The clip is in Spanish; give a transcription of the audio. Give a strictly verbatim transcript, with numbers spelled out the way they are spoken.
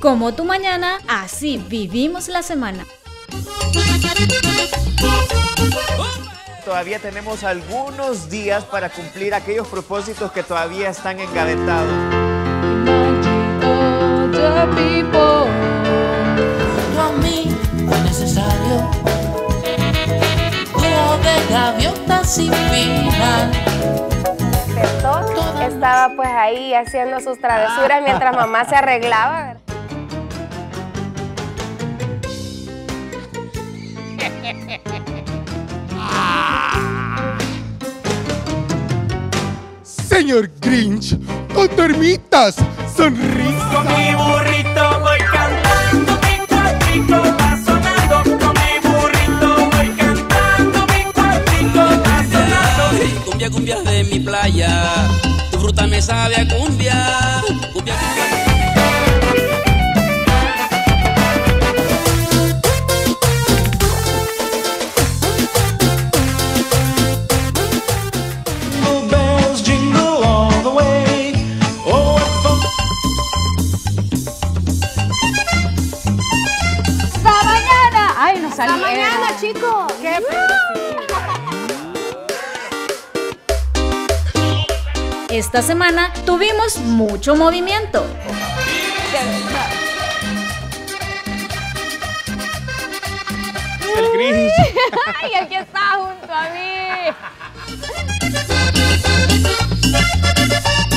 Como tu mañana, así vivimos la semana. Todavía tenemos algunos días para cumplir aquellos propósitos que todavía están engavetados. Junto a mí fue necesario dúo de gaviotas sin final. Despertó, estaba pues ahí haciendo sus travesuras mientras mamá se arreglaba. Señor Grinch, con termitas, sonrisa. Con mi burrito voy cantando, mi cuartico va sonando. Con mi burrito voy cantando, mi cuartico va sonando. Ay, cumbia, cumbia de mi playa, tu fruta me sabe a cumbia. Cumbia, cumbia. Hasta mañana, chicos. ¿Qué? Esta semana tuvimos mucho movimiento. El Grinch. Ay, el que está junto a mí.